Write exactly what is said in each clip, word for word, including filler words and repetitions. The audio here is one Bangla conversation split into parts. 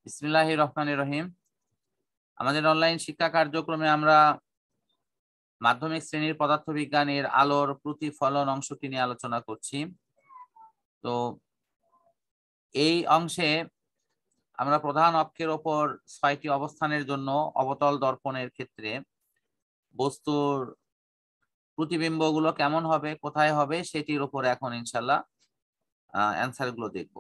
বিসমিল্লাহির রহমানির রহিম। আমাদের অনলাইন শিক্ষা কার্যক্রমে আমরা মাধ্যমিক শ্রেণীর পদার্থবিজ্ঞানের আলোর প্রতিফলন অংশটি নিয়ে আলোচনা করছি। তো এই অংশে আমরা প্রধান অক্ষের ওপর ছয়টি অবস্থানের জন্য অবতল দর্পণের ক্ষেত্রে বস্তুর প্রতিবিম্বগুলো কেমন হবে, কোথায় হবে, সেটির উপর এখন ইনশাল্লাহ অ্যান্সার গুলো দেখব।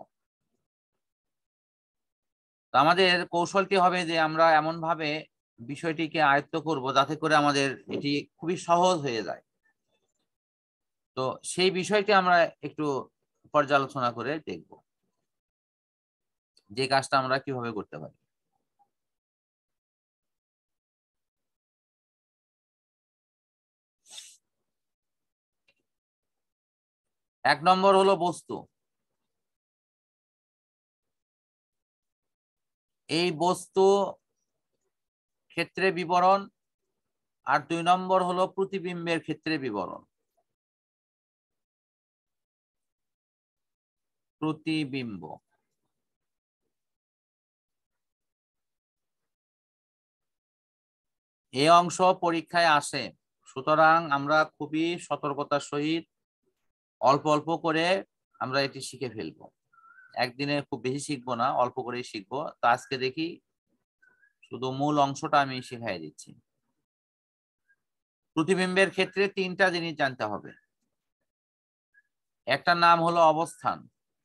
আমাদের কৌশলটি হবে যে আমরা এমন ভাবে বিষয়টিকে আয়ত্ত করব যাতে করে আমাদের এটি খুবই সহজ হয়ে যায়। তো সেই বিষয়টি আমরা একটু পর্যালোচনা করে দেখব যে কাজটা আমরা কিভাবে করতে পারি। এক নম্বর হলো বস্তু। এই বস্তু ক্ষেত্রে বিবরণ, আর দুই নম্বর হলো প্রতিবিম্বের ক্ষেত্রে বিবরণ। প্রতিবিম্ব এই অংশ পরীক্ষায় আসে, সুতরাং আমরা খুবই সতর্কতার সহিত অল্প অল্প করে আমরা এটি শিখে ফেলবো। একদিনে খুব বেশি শিখবো না, অল্প করেই শিখবো। তো আজকে দেখি শুধু মূল অংশটা আমি শিখাই দিচ্ছি। প্রতিবিম্বের ক্ষেত্রে তিনটা জিনিস জানতে হবে। একটা নাম হলো অবস্থান।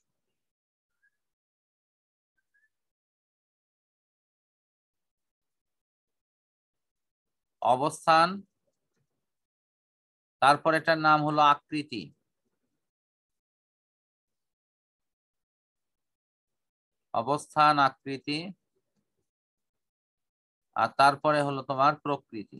অবস্থান তারপর এটার নাম হলো আকৃতি। অবস্থান, আকৃতি, আর তারপরে হলো তোমার প্রকৃতি।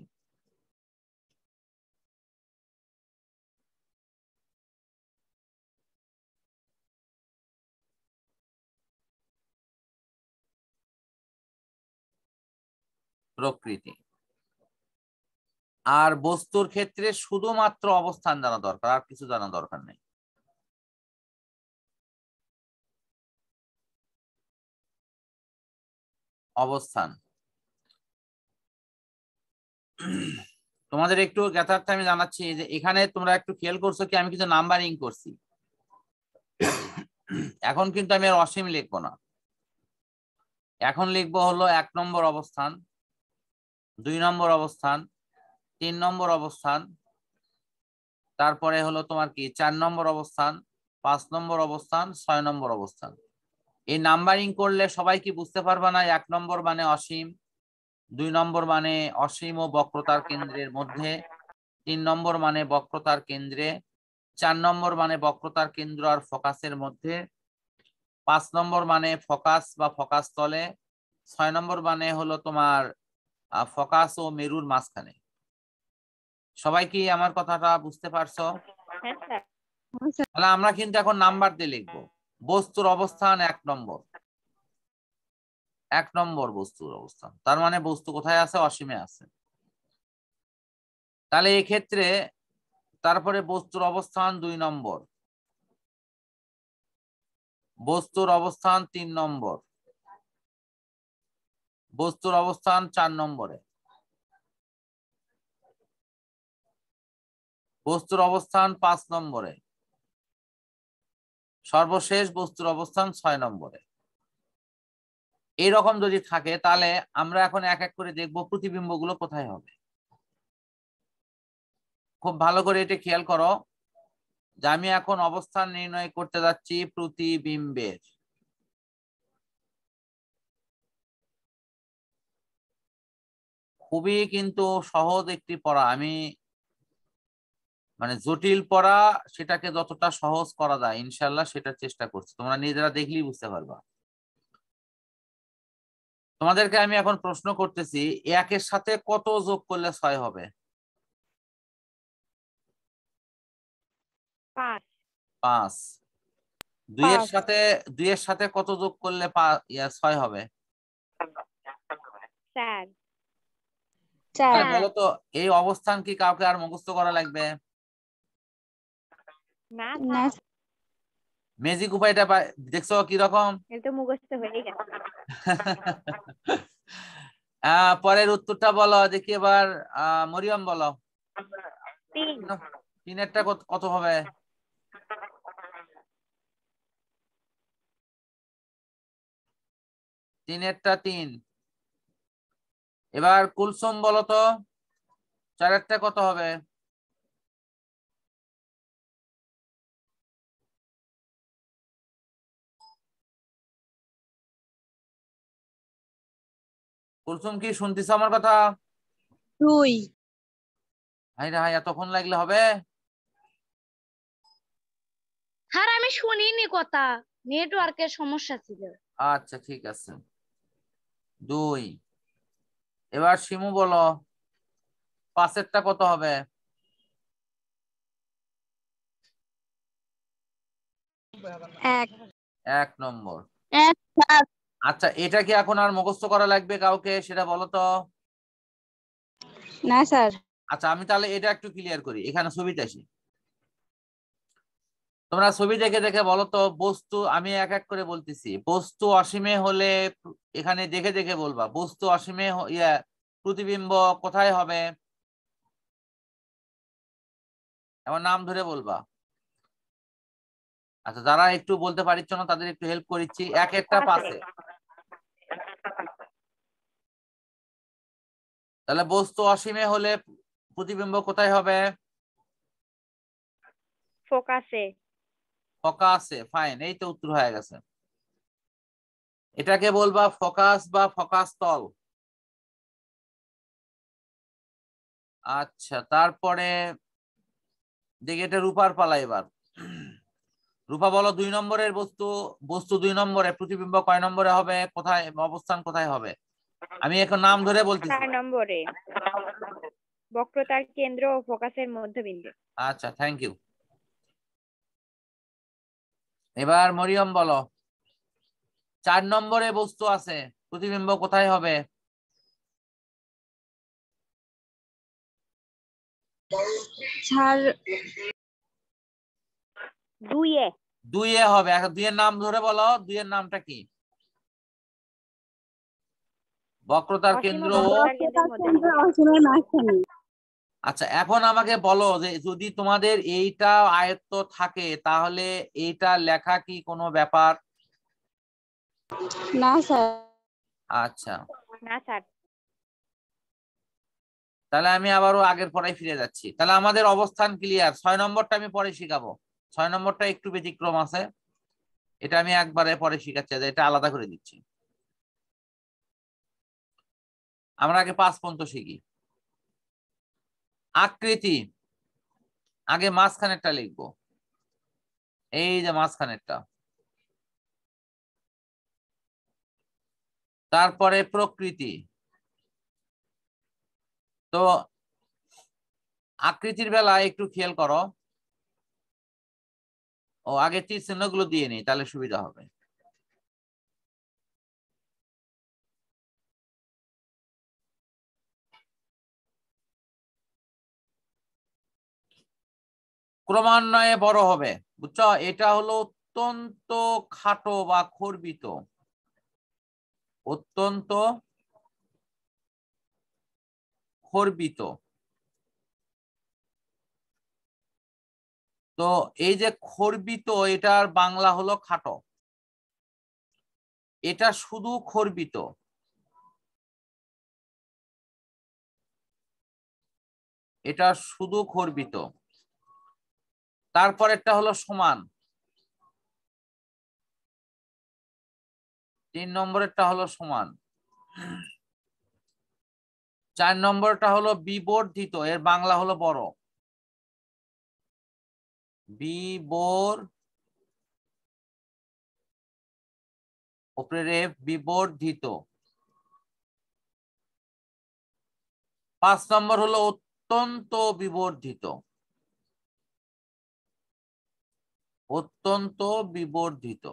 প্রকৃতি আর বস্তুর ক্ষেত্রে শুধুমাত্র অবস্থান জানা দরকার, আর কিছু জানা দরকার নেই। অবস্থান তোমাদের একটু জ্ঞাতার্থে আমি জানাচ্ছি যে এখানে তোমরা একটু খেয়াল করছো কি, আমি কিন্তু নাম্বারিং করছি। এখন কিন্তু আমি আর অসীম লিখবো না, এখন লিখবো হলো এক নম্বর অবস্থান, দুই নম্বর অবস্থান, তিন নম্বর অবস্থান, তারপরে হলো তোমার কি চার নম্বর অবস্থান, পাঁচ নম্বর অবস্থান, ছয় নম্বর অবস্থান। এই নাম্বারিং করলে সবাই কি বুঝতে পারবা না? এক নম্বর মানে অসীম, দুই নম্বর মানে অসীম ও বক্রতার কেন্দ্রের মধ্যে, তিন নম্বর মানে বক্রতার কেন্দ্রে, চার নম্বর মানে বক্রতার কেন্দ্র আর ফোকাসের মধ্যে, পাঁচ নম্বর মানে ফোকাস বা ফোকাস তলে, ছয় নম্বর মানে হলো তোমার ফোকাস ও মেরুর মাঝখানে। সবাই কি আমার কথাটা বুঝতে পারছো? তাহলে আমরা কিন্তু এখন নাম্বার দিয়ে লিখবো। বস্তুর অবস্থান এক নম্বর, এক নম্বর বস্তুর অবস্থান, তার মানে বস্তু কোথায় আছে? অসীমে আছে। তাহলে এক্ষেত্রে তারপরে বস্তুর অবস্থান দুই নম্বর, বস্তুর অবস্থান তিন নম্বর, বস্তুর অবস্থান চার নম্বরে, বস্তুর অবস্থান পাঁচ নম্বরে, সর্বশেষ বস্তুর অবস্থান ছয় নম্বরে। এইরকম যদি থাকে তাহলে আমরা এখন এক এক করে দেখব প্রতিবিম্বগুলো কোথায় হবে। খুব ভালো করে এটা খেয়াল করো যে আমি এখন অবস্থান নির্ণয় করতে যাচ্ছি প্রতিবিম্বের। খুবই কিন্তু সহজ একটি পড়া, আমি মানে জটিল পড়া সেটাকে যতটা সহজ করা যায় ইনশাল্লাহ সেটার চেষ্টা করছি। তোমরা নিজেরা দেখলেই বুঝতে পারবা। তোমাদেরকে আমি এখন প্রশ্ন করতেছি, একের সাথে কত যোগ করলে ছয় হবে? পাঁচ। দুইয়ের সাথে দুইয়ের সাথে কত যোগ করলে ছয় হবে? বলো তো, এই অবস্থান কি কাউকে আর মুখস্থ করা লাগবে? ম্যাজিক উপায়টা দেখছো কি রকম? এটা মুখস্থ হয়ে গেছে। আহ পরের উত্তরটা বলো দেখি এবার। মরিয়ম বলো। তিন। তিনেরটা কত হবে? তিনেরটা তিন। এবার কুলসুম বলো তো চারেরটা কত হবে? কুলসুম কি শুনতেছ আমার কথা? দুই। হাই রে হাই, এতক্ষণ লাগলে হবে? হ্যাঁ আমি শুনিনি কথা, নেটওয়ার্কের সমস্যা ছিল। আচ্ছা ঠিক আছে, দুই। এবার শিমু বলো পাঁচেরটা কত হবে? এক। এক নম্বর। এক। আচ্ছা এটা কি এখন আর মুখস্থ করা লাগবে কাউকে, সেটা বলো তো। না স্যার। আচ্ছা আমি তাহলে এটা একটু ক্লিয়ার করি, এখানে ছবিতে আসি। তোমরা ছবি দেখে দেখে বলো তো বস্তু, আমি এক এক করে বলতেছি। বস্তু অসীমে হলে, এখানে দেখে দেখে বলবা, বস্তু অসীমে ইয়া প্রতিবিম্ব কোথায় হবে? আমার নাম ধরে বলবা। আচ্ছা যারা একটু বলতে পারছ না তাদের একটু হেল্প করিচ্ছি। এক একটা পাশে। তাহলে বস্তু অসীমে হলে প্রতিবিম্ব কোথায় হবে? ফোকাসে। ফোকাসে, ফাইন, এই তো উত্তর হয়ে গেছে। এটাকে বলবা ফোকাস বা ফোকাস তল। আচ্ছা তারপরে দেখি এটা রূপার পালা এবার। রূপা বলো দুই নম্বরের বস্তু, বস্তু দুই নম্বরে প্রতিবিম্ব কয় নম্বরে হবে, কোথায় অবস্থান কোথায় হবে? আমি এখন নাম ধরে বলতেছি। চার নম্বরে, বক্রতার কেন্দ্র ও ফোকাসের মধ্যবিন্দু। আচ্ছা থ্যাংক ইউ। এবার মরিয়ম বলো চার নম্বরে বস্তু আছে, প্রতিবিম্ব কোথায় হবে? স্যার দুইয়ে। দুইয়ে হবে। এখন দুইয়ের নাম ধরে বলো, দুইয়ের নামটা কি? বক্রতার কেন্দ্র ও। আচ্ছা এখন আমাকে বলো যে যদি তোমাদের এইটা আয়ত্ত থাকে তাহলে এইটা লেখা কি কোনো ব্যাপার? না স্যার। আচ্ছা না স্যার। তাহলে আমি আবারও আগের পড়ায় ফিরে যাচ্ছি। তাহলে আমাদের অবস্থান ক্লিয়ার। ছয় নম্বরটা আমি পরে শিখাবো, ছয় নম্বরটা একটু ব্যতিক্রম আছে, এটা আমি একবারে পরে শিখাচ্ছি, এটা আলাদা করে দিচ্ছি। আমরা আগে পাঁচ পর্যন্ত শিখি। আকৃতি, আগে মাঝখানেরটা লিখবো, এই যে মাঝখানেরটা। তারপরে প্রকৃতি। তো আকৃতির বেলায় একটু খেয়াল করো, ও আগে তীর চিহ্নগুলো দিয়ে নিই তাহলে সুবিধা হবে। ক্রমান্বয়ে বড় হবে, বুঝছো? এটা হলো অত্যন্ত খাটো বা খর্বিত, অত্যন্ত খর্বিত। তো এই যে খর্বিত, এটার বাংলা হলো খাটো। এটা শুধু খর্বিত, এটা শুধু খর্বিত। তারপরেরটা হলো সমান, তিন নম্বরেরটা হলো সমান। চার নম্বরটা হলো বিবর্ধিত, এর বাংলা হলো বড়, বিবর উপরে বিবর্ধিত। পাঁচ নম্বর হলো অত্যন্ত বিবর্ধিত, অত্যন্ত বিবর্ধিত।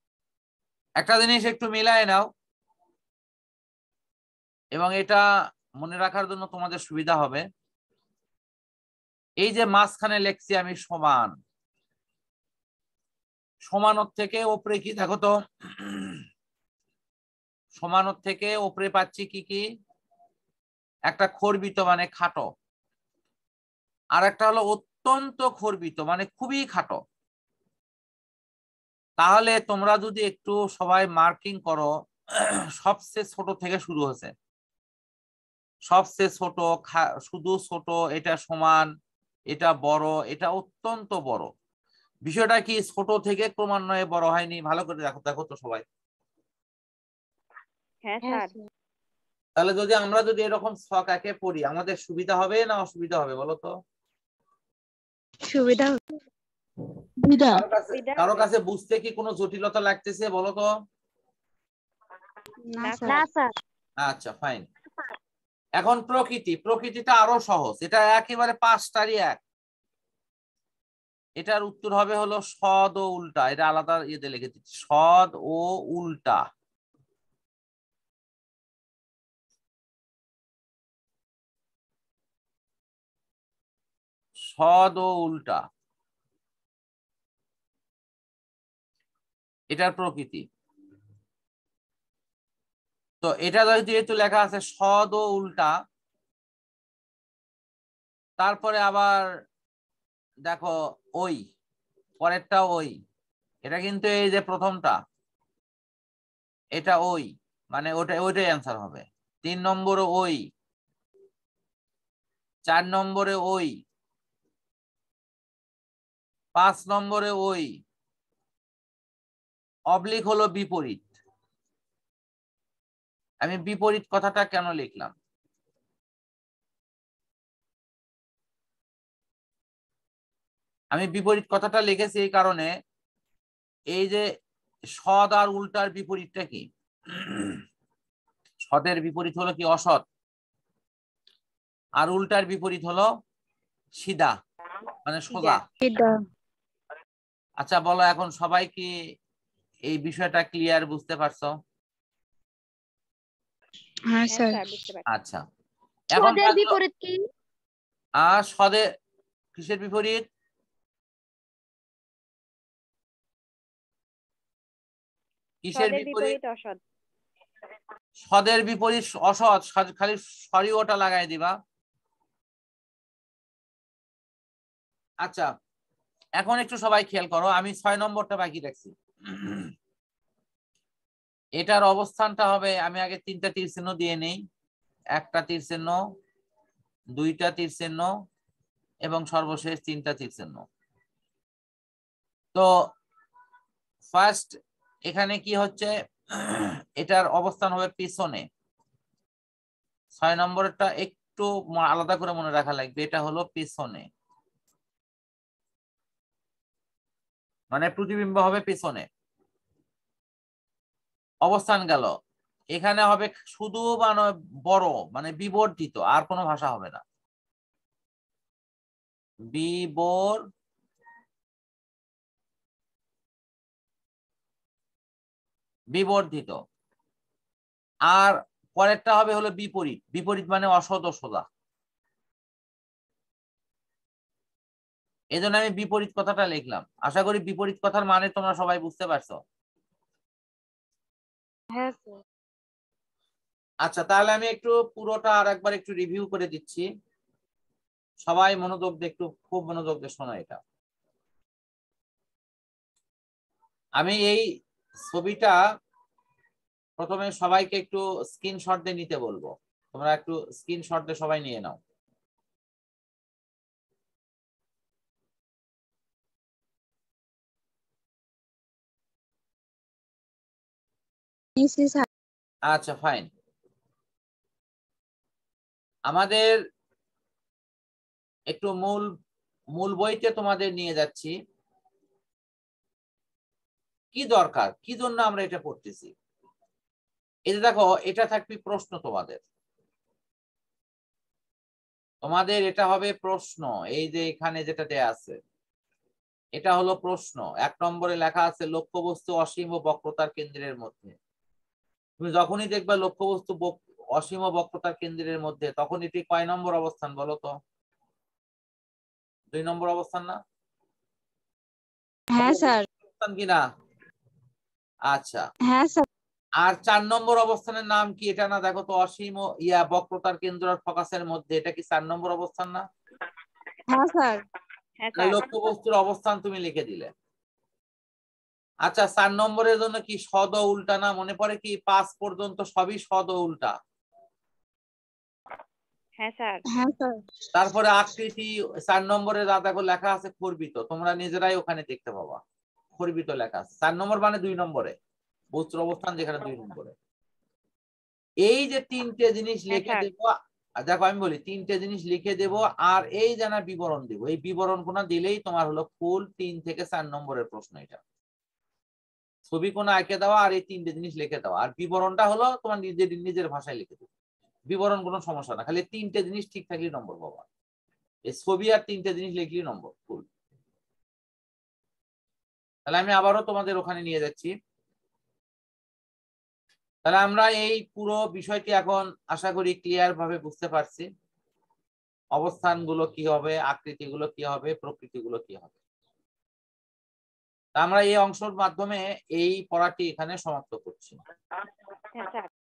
একটা জিনিস একটু মিলায় নাও, এবং এটা মনে রাখার জন্য তোমাদের সুবিধা হবে, এই যে মাঝখানে লিখছি আমি সমান, সমানত থেকে উপরে কি দেখো তো, সমানত থেকে উপরে পাচ্ছি কি কি, একটা খর্বিত মানে খাটো, আর একটা হলো অত্যন্ত খর্বিত মানে খুবই খাটো। তাহলে তোমরা যদি একটু সবাই মার্কিং করো, সবচেয়ে ছোট থেকে শুরু হচ্ছে, সবচেয়ে ছোট, শুধু ছোট, এটা সমান, এটা বড়, এটা অত্যন্ত বড়। বিষয়টা কি ছোট থেকে ক্রমান্বয়ে বড় হয়নি? ভালো করে দেখো, দেখো তো সবাই। হ্যাঁ স্যার। তাহলে যদি আমরা যদি এরকম ছক একে পড়ি আমাদের সুবিধা হবে না অসুবিধা হবে বলো তো? সুবিধা। কারো কাছে কারো কাছে বুঝতে কি কোনো জটিলতা লাগতেছে বলো তো? না না স্যার। স্যার। আচ্ছা ফাইন। এখন প্রকৃতি, প্রকৃতিটা আরো সহজ, এটা একেবারে পাঁচটারই এক। এটার উত্তর হবে হলো সদ ও উল্টা, এটা আলাদা ইয়েতে লিখে দিচ্ছি, সদ ও উল্টা। সদ ও উল্টা এটার প্রকৃতি। তো এটা যেহেতু লেখা আছে সদ ও উল্টা, তারপরে আবার দেখো ওই পরেরটা ওই, এটা কিন্তু এই যে প্রথমটা এটা ওই, মানে ওটা ওইটাই অ্যান্সার হবে। তিন নম্বরে ওই, চার নম্বরে ওই, পাঁচ নম্বরে ওই, অবলিক হলো বিপরীত। আমি বিপরীত কথাটা কেন লিখলাম? আমি বিপরীত কথাটা লিখেছি এই কারণে, এই যে সৎ আর উল্টার বিপরীতটা কি? সতের বিপরীত হলো কি? অসৎ। আর উল্টার বিপরীত হলো সিধা মানে সোজা। আচ্ছা বলো এখন সবাই কি এই বিষয়টা ক্লিয়ার, বুঝতে পারছো? হ্যাঁ স্যার। আচ্ছা এখন সদের বিপরীত কি? আর সদে কিসের বিপরীত? কিসের বিপরীত? অসৎ। সদের বিপরীত অসৎ, খালি সরি ওটা লাগাই দিবা। আচ্ছা এখন একটু সবাই খেয়াল করো, আমি ছয় নম্বরটা বাকি রাখছি। এটার অবস্থানটা হবে, আমি আগে তিনটা তীর চিহ্ন দিয়ে নেই, একটা তীর চিহ্ন, দুইটা তীর চিহ্ন এবং সর্বশেষ তিনটা তীর চিহ্ন। তো ফার্স্ট এখানে কি হচ্ছে, এটার অবস্থান হবে পিছনে। ছয় নম্বরটা একটু আলাদা করে মনে রাখা লাগবে, এটা হলো পিছনে, মানে প্রতিবিম্ব হবে পিছনে। অবস্থান গেল, এখানে হবে শুধু মানে বড় মানে বিবর্ধিত, আর কোনো ভাষা হবে না, বিবর বিবর্ধিত। আর পরেরটা হবে হলো বিপরীত, বিপরীত মানে অসৎ ও সোজা। এই জন্য আমি বিপরীত কথাটা লিখলাম। আশা করি বিপরীত কথার মানে তোমরা সবাই বুঝতে পারছো। হ্যাঁ স্যার। আচ্ছা তাহলে আমি একটু পুরোটা আর একবার একটু রিভিউ করে দিচ্ছি, সবাই মনোযোগ দিয়ে একটু খুব মনোযোগ দিয়ে শোনো। এটা আমি এই ছবিটা প্রথমে সবাইকে একটু স্ক্রিনশট দিয়ে নিতে বলবো, তোমরা একটু স্ক্রিনশট দিয়ে সবাই নিয়ে নাও। আচ্ছা ফাইন। আমাদের একটু মূল মূল বইতে তোমাদের নিয়ে যাচ্ছি, কি দরকার, কি জন্য আমরা এটা পড়তেছি। এই যে দেখো এটা থাকবে প্রশ্ন, তোমাদের তোমাদের এটা হবে প্রশ্ন। এই যে এখানে যেটা দেয়া আছে এটা হলো প্রশ্ন। এক নম্বরে লেখা আছে লক্ষ্যবস্তু অসীম ও বক্রতার কেন্দ্রের মধ্যে। তুমি যখনই দেখবা লক্ষ্যবস্তু অসীম বক্রতার কেন্দ্রের মধ্যে, তখন এটি কয় নম্বর অবস্থান বলো তো? দুই নম্বর অবস্থান না? হ্যাঁ স্যার। অবস্থান কিনা? আচ্ছা, হ্যাঁ স্যার। আর চার নম্বর অবস্থানের নাম কি? এটা না, দেখো তো, অসীম ইয়া বক্রতার কেন্দ্র আর ফোকাসের মধ্যে, এটা কি চার নম্বর অবস্থান না? হ্যাঁ স্যার। লক্ষ্যবস্তুর অবস্থান তুমি লিখে দিলে। আচ্ছা, চার নম্বরের জন্য কি সদ ও উল্টা না? মনে পড়ে কি? পাঁচ পর্যন্ত সবই সদ ও উল্টা। হ্যাঁ স্যার। হ্যাঁ স্যার। তারপরে আকৃতি চার নম্বরে যা দেখো লেখা আছে খর্বিত, তোমরা নিজেরাই ওখানে দেখতে পাবা খর্বিত লেখা আছে। চার নম্বর মানে দুই নম্বরে বস্তুর অবস্থান, যেখানে দুই নম্বরে। এই যে তিনটে জিনিস লিখে দেবো, দেখো আমি বলি তিনটে জিনিস লিখে দেব, আর এই জানা বিবরণ দেবো। এই বিবরণ কোনা দিলেই তোমার হলো ফুল তিন থেকে চার নম্বরের প্রশ্ন। এটা ছবি কোনা এঁকে দেওয়া আর এই তিনটে জিনিস লিখে দেওয়া, আর বিবরণটা হলো তোমার নিজের নিজের ভাষায় লিখে দেবো। বিবরণ কোনো সমস্যা না, খালি তিনটে জিনিস ঠিক থাকলেই নম্বর পাবা। এই ছবি আর তিনটে জিনিস লিখলেই নম্বর ফুল। তাহলে আমি আবারও তোমাদের ওখানে নিয়ে যাচ্ছি। তাহলে আমরা এই পুরো বিষয়টি এখন আশা করি ক্লিয়ার ভাবে বুঝতে পারছি। অবস্থানগুলো কি হবে, আকৃতিগুলো কি হবে, প্রকৃতিগুলো কি হবে। আমরা এই অংশের মাধ্যমে এই পড়াটি এখানে সমাপ্ত করছি।